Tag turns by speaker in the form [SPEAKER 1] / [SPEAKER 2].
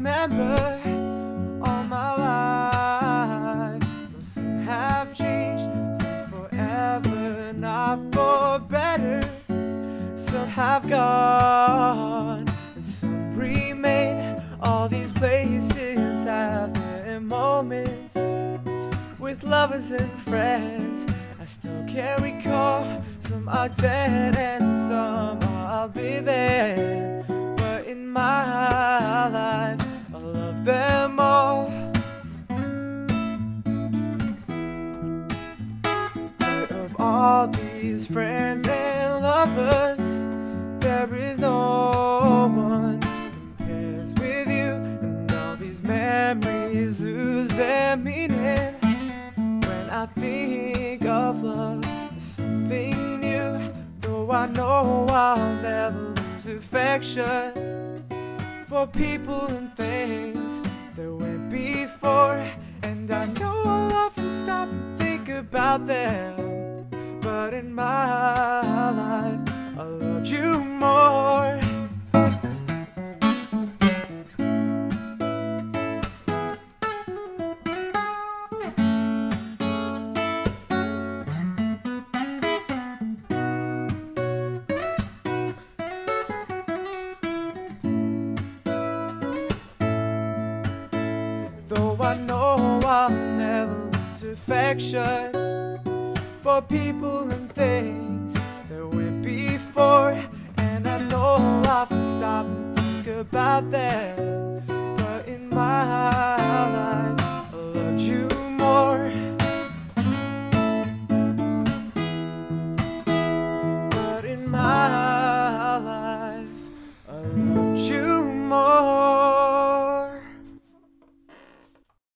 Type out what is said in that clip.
[SPEAKER 1] remember all my life. Though some have changed, some forever, not for better. Some have gone, and some remain. All these places have their moments with lovers and friends. I still can recall some are dead and some are living. But in my life, I love them all. But of all these friends and lovers, there is no one compares with you. And all these memories lose their meaning when I think of love as something new. Though I know I'll never lose affection for people and things that went before. And I know I'll often stop and think about them, but in my life I loved you more. Though I know I'll never lose affection for people and things that went before. And I know I'll often stop and think about them, but in my life